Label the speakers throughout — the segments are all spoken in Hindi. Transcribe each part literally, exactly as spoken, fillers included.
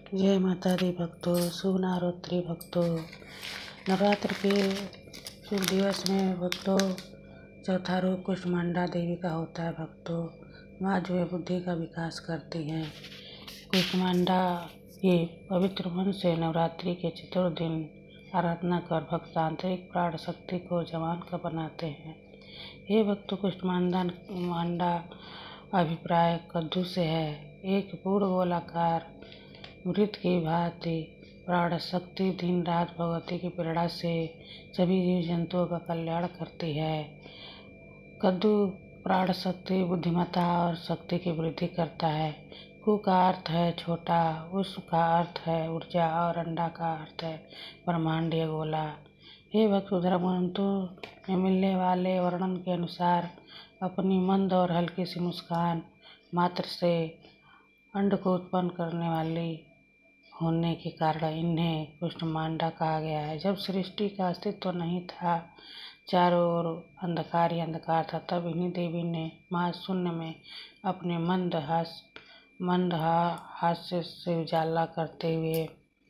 Speaker 1: जय माता दी भक्तों, शुभ नवरात्रि भक्तों। नवरात्र के शुभ दिवस में भक्तों चौथा रूप कुष्मांडा देवी का होता है भक्तों। माँ जो है बुद्धि का विकास करती हैं। कुष्मांडा ये पवित्र मन से नवरात्रि के चतुर्दिन आराधना कर भक्त आंतरिक प्राण शक्ति को जवान का बनाते हैं। ये भक्तों कुष्मांडा मांडा अभिप्राय कद्दू से है। एक पूर्ण गोलाकार मृत की भांति प्राण शक्ति दिन रात भगवती की प्रेरणा से सभी जीव जंतुओं का कल्याण करती है। कद्दू प्राण शक्ति बुद्धिमत्ता और शक्ति की वृद्धि करता है। कु का अर्थ है छोटा, उष का अर्थ है ऊर्जा और अंडा का अर्थ है ब्रह्मांडीय गोला। हे भक्त धर्मग्रंथों में मिलने वाले वर्णन के अनुसार अपनी मंद और हल्की सी मुस्कान मात्र से अंड को उत्पन्न करने वाली होने के कारण इन्हें कुष्मांडा कहा गया है। जब सृष्टि का अस्तित्व नहीं था, चारों ओर अंधकार ही अंधकार था, तब इन्हीं देवी ने महाशून्य में अपने मंद हास्य मंद हास्य से उजाला करते हुए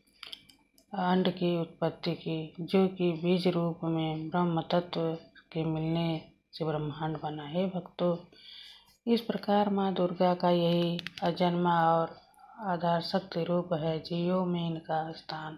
Speaker 1: अंड की उत्पत्ति की, जो कि बीज रूप में ब्रह्म तत्व के मिलने से ब्रह्मांड बना है। भक्तों इस प्रकार माँ दुर्गा का यही अजन्मा और आधार शक्ति रूप है। जीवों में इनका स्थान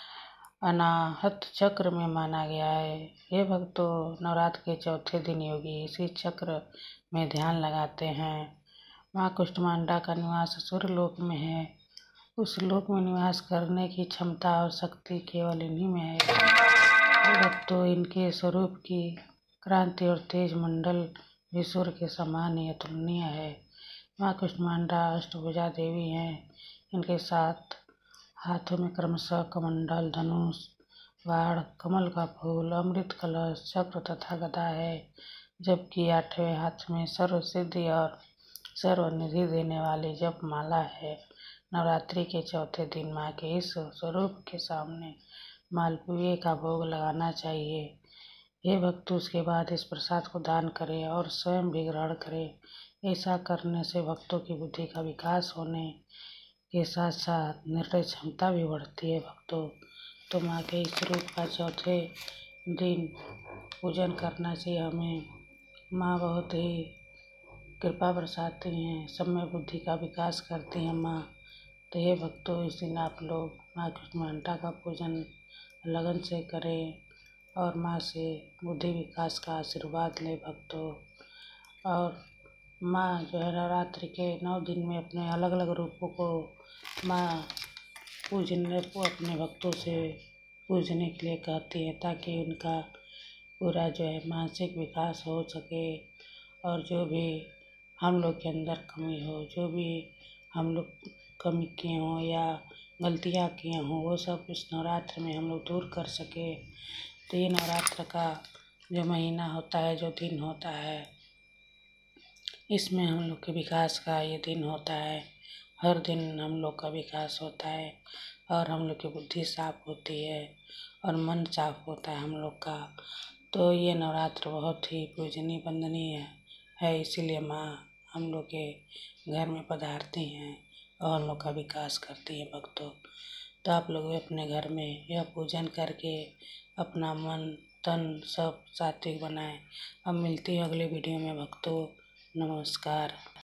Speaker 1: अनाहत चक्र में माना गया है। ये भक्तों नवरात्र के चौथे दिन योगी इसी चक्र में ध्यान लगाते हैं। माँ कुष्मांडा का निवास सूर्य लोक में है। उस लोक में निवास करने की क्षमता और शक्ति केवल इन्हीं में है। ये भक्तों इनके स्वरूप की क्रांति और तेज मंडल भी सूर्य के समान ही अतुलनीय है। माँ कुष्मांडा अष्टभुजा देवी हैं। इनके साथ हाथों में क्रमशः कमंडल, धनुष, बाण, कमल का फूल, अमृत कलश, चक्र तथा गदा है, जबकि आठवें हाथ में सर्व सिद्धि और सर्वनिधि देने वाली जप माला है। नवरात्रि के चौथे दिन माँ के इस स्वरूप के सामने मालपुए का भोग लगाना चाहिए। ये भक्त उसके बाद इस प्रसाद को दान करें और स्वयं भी ग्रहण करें। ऐसा करने से भक्तों की बुद्धि का विकास होने के साथ साथ निर्णय क्षमता भी बढ़ती है। भक्तों तो माँ के इस रूप का चौथे दिन पूजन करना चाहिए हमें। माँ बहुत ही कृपा बरसाती हैं, सब में बुद्धि का विकास करती हैं माँ। तो ये भक्तों इस दिन आप लोग माँ कुष्मांडा का पूजन लगन से करें और माँ से बुद्धि विकास का आशीर्वाद लें भक्तों। और माँ जो है नवरात्रि के नौ दिन में अपने अलग अलग रूपों को माँ पूजने को अपने भक्तों से पूजने के लिए कहती है, ताकि उनका पूरा जो है मानसिक विकास हो सके और जो भी हम लोग के अंदर कमी हो, जो भी हम लोग कमी किए हों या गलतियाँ किए हों, वो सब इस नवरात्र में हम लोग दूर कर सके। तो ये नवरात्र का जो महीना होता है, जो दिन होता है, इसमें हम लोग के विकास का ये दिन होता है। हर दिन हम लोग का विकास होता है और हम लोग की बुद्धि साफ होती है और मन साफ होता है हम लोग का। तो ये नवरात्र बहुत ही पूजनीय वंदनीय है, इसीलिए माँ हम लोग के घर में पधारती हैं और हम लोग का विकास करती है भक्तों। तो आप लोग भी अपने घर में यह पूजन करके अपना मन तन सब सात्विक बनाएं। अब मिलती है अगले वीडियो में भक्तों। नमस्कार।